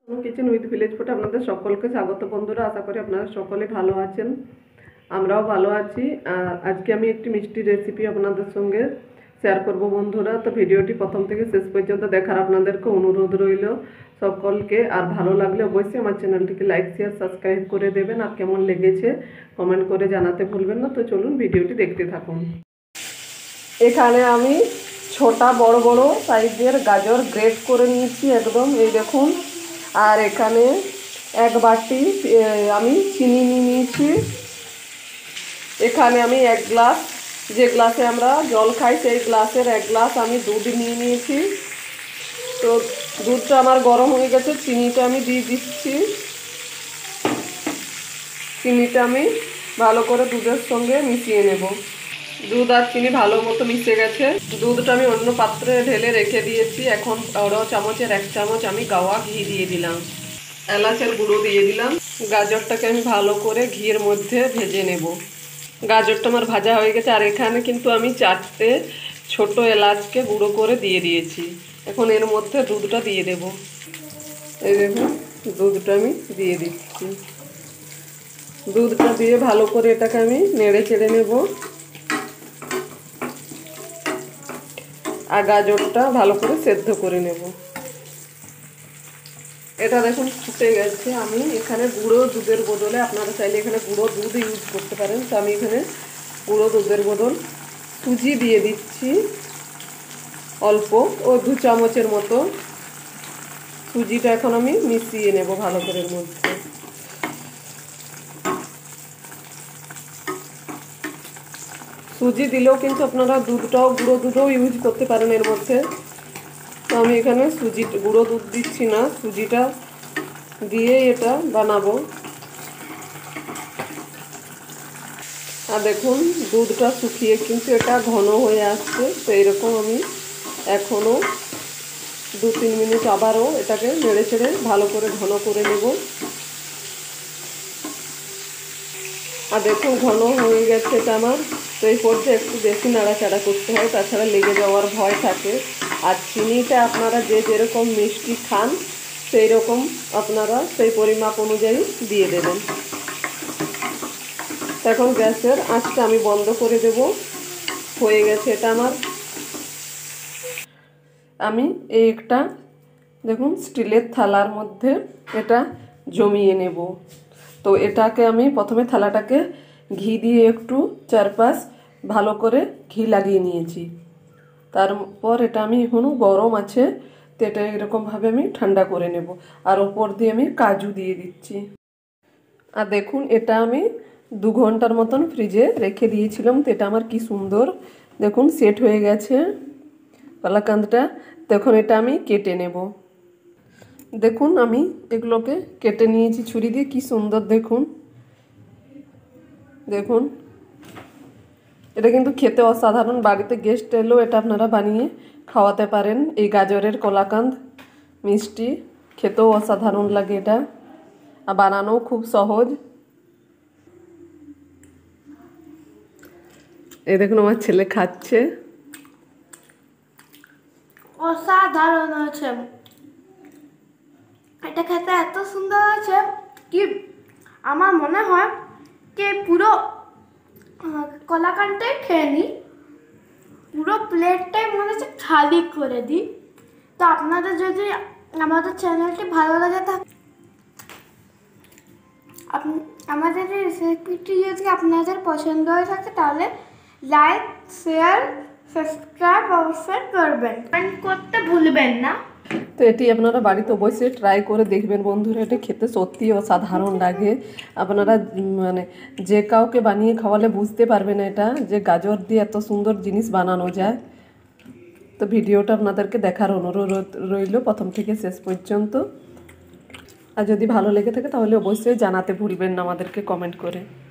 Kitchen with village food আপনাদের সকলকে স্বাগত বন্ধুরা। আশা করি আপনারা সকলে ভালো আছেন, আমরাও ভালো আছি। আর আজকে আমি একটি মিষ্টি রেসিপি আপনাদের সঙ্গে শেয়ার করব বন্ধুরা। তো ভিডিওটি প্রথম থেকে শেষ পর্যন্ত দেখার আপনাদেরকে অনুরোধ রইল সকলকে। আর ভালো লাগলে অবশ্যই আমার চ্যানেলটিকে লাইক শেয়ার সাবস্ক্রাইব করে দেবেন। আর কেমন লেগেছে কমেন্ট করে জানাতে ভুলবেন না। তো চলুন ভিডিওটি দেখতে থাকুন। এখানে আমি ছোটা বড় বড় সাইজের গাজর গ্রেট করে নিয়েছি একদম, এই দেখুন। আর এখানে এক বাটি আমি চিনি নিয়ে নিয়েছি। এখানে আমি এক গ্লাস, যে গ্লাসে আমরা জল খাই সেই গ্লাসের এক গ্লাস আমি দুধ নিয়ে নিয়েছি। তো দুধটা আমার গরম হয়ে গেছে, চিনিটা আমি দিয়ে দিচ্ছি। চিনিটা আমি ভালো করে দুধের সঙ্গে মিশিয়ে নেব। দুধ আর চিনি ভালো মতো মিশে গেছে। দুধটা আমি অন্য পাত্রে ঢেলে রেখে দিয়েছি। এখন বড় চামচের এক চামচ আমি গাওয়া ঘি দিয়ে দিলাম, এলাচের গুঁড়ো দিয়ে দিলাম। গাজরটাকে আমি ভালো করে ঘিয়ের মধ্যে ভেজে নেব। গাজরটা আমার ভাজা হয়ে গেছে। আর এখানে কিন্তু আমি 4টে ছোট এলাচকে গুঁড়ো করে দিয়ে দিয়েছি। এখন এর মধ্যে দুধটা দিয়ে দেব। এই দেখুন, দুধটা আমি দিয়ে দিচ্ছি। দুধটা দিয়ে ভালো করে এটাকে আমি নেড়ে চেড়ে নেব। আর গাজরটা ভালো করে সেদ্ধ করে নেব। এটা দেখুন ফুটে গেছে। আমি এখানে গুঁড়ো দুধের বদলে, আপনারা চাইলে এখানে গুঁড়ো দুধ ইউজ করতে পারেন। তো আমি এখানে গুঁড়ো দুধের বদল সুজি দিয়ে দিচ্ছি অল্প, ও 2 চামচের মতো। সুজিটা এখন আমি মিশিয়ে নেব ভালো করে এর মধ্যে। সুজি দিলেও কিন্তু আপনারা দুধটাও গুঁড়ো দুধও ইউজ করতে পারেন এর মধ্যে। তো আমি এখানে গুঁড়ো দুধ দিচ্ছি না, সুজিটা দিয়ে এটা বানাবো। আর দেখুন দুধটা শুকিয়ে কিন্তু এটা ঘন হয়ে আসছে। তো এরকম আমি এখনও 2-3 মিনিট আবারও এটাকে নেড়ে চেড়ে ভালো করে ঘন করে নেব। আর দেখুন ঘন হয়ে গেছে এটা আমার। তো এই পর্যায়ে একটু বেশি নাড়াচাড়া করতে হয়, তাছাড়া লেগে যাওয়ার ভয় থাকে। আর চিনিটা আপনারা যে যেরকম মিষ্টি খান সেই রকম আপনারা সেই পরিমাপ অনুযায়ী দিয়ে দেবেন। এখন গ্যাসের আঁচটা আমি বন্ধ করে দেব। হয়ে গেছে এটা আমার। আমি এই একটা দেখুন স্টিলের থালার মধ্যে এটা জমিয়ে নেব। তো এটাকে আমি প্রথমে থালাটাকে ঘি দিয়ে একটু চারপাশ ভালো করে ঘি লাগিয়ে নিয়েছি। তারপর এটা আমি এখনও গরম আছে, তো এটা এরকমভাবে আমি ঠান্ডা করে নেব। আর ওপর দিয়ে আমি কাজু দিয়ে দিচ্ছি। আর দেখুন এটা আমি 2 ঘন্টার মতন ফ্রিজে রেখে দিয়েছিলাম। তো এটা আমার কি সুন্দর দেখুন সেট হয়ে গেছে কালাকাঁদটা। তখন এটা আমি কেটে নেব। দেখুন আমি এগুলোকে কেটে নিয়েছি ছুরি দিয়ে, কি সুন্দর দেখুন। দেখুন এটা কিন্তু খেতে অসাধারণ। বাড়িতে গেস্ট এলেও এটা আপনারা বানিয়ে খাওয়াতে পারেন। এই গাজরের কলাকাঁদ মিষ্টি খেতেও অসাধারণ লাগে এটা, আর বানানোও খুব সহজ। এই দেখুন আমার ছেলে খাচ্ছে। অসাধারণ হয়েছে এটা, খেতে এত সুন্দর হয়েছে কি আমার মনে হয় যে পুরো কলাকাঁদটাই খেয়ে নিই, পুরো প্লেটটাই মনে হচ্ছে খালি করে দিই। তো আপনাদের যদি আমাদের চ্যানেলটি ভালো লাগে আমাদের এই রেসিপিটি যদি আপনাদের পছন্দ হয়ে থাকে তাহলে লাইক শেয়ার সাবস্ক্রাইব অবশ্যই করবেন, কমেন্ট করতে ভুলবেন না। তো এটি আপনারা বাড়িতে অবশ্যই ট্রাই করে দেখবেন বন্ধুরা। এটা খেতে সত্যিই অসাধারণ লাগে। আপনারা মানে যে কাউকে বানিয়ে খাওয়ালে বুঝতে পারবে না এটা যে গাজর দিয়ে এত সুন্দর জিনিস বানানো যায়। তো ভিডিওটা আপনাদেরকে দেখার অনুরোধ রইল প্রথম থেকে শেষ পর্যন্ত। আর যদি ভালো লেগে থাকে তাহলে অবশ্যই জানাতে ভুলবেন না আমাদেরকে কমেন্ট করে।